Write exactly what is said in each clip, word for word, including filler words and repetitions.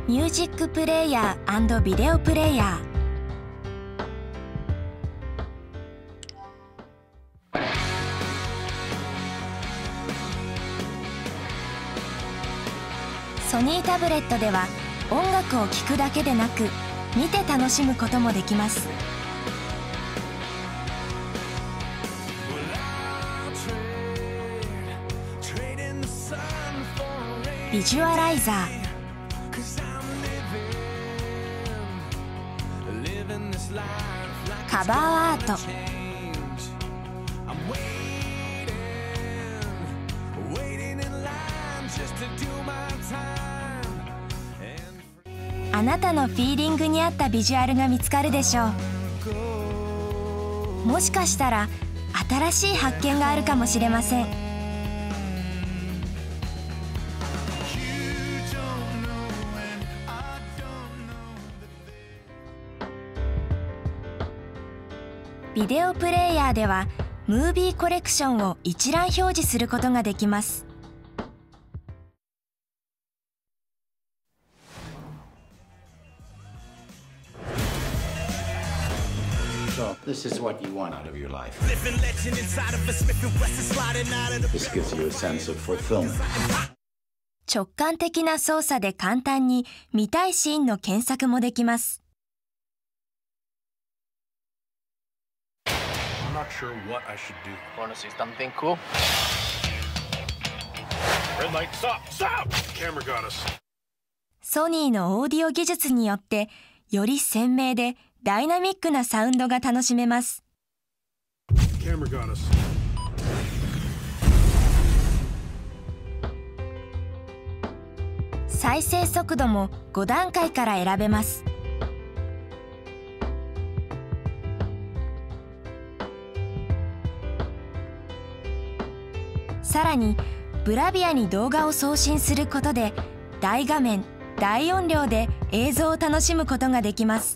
ミュージックプレイヤー&ビデオプレイヤー。ソニータブレットでは音楽を聴くだけでなく見て楽しむこともできます。ビジュアライザー、カバーアート、あなたのフィーリングに合ったビジュアルが見つかるでしょう。もしかしたら新しい発見があるかもしれません。ビデオプレイヤーではムービーコレクションを一覧表示することができます。 So, this is what you want out of your life. This gives you a sense of fulfillment. 直感的な操作で簡単に見たいシーンの検索もできます。 I'm not sure what I should do. Want to see something cool? Red light, stop, stop! Camera got us. ソニーのオーディオ技術によってより鮮明でダイナミックなサウンドが楽しめます。 Camera got us. 再生速度もご段階から選べます。さらにブラビアに動画を送信することで大画面、大音量で映像を楽しむことができます。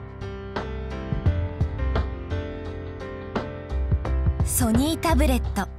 ソニータブレット。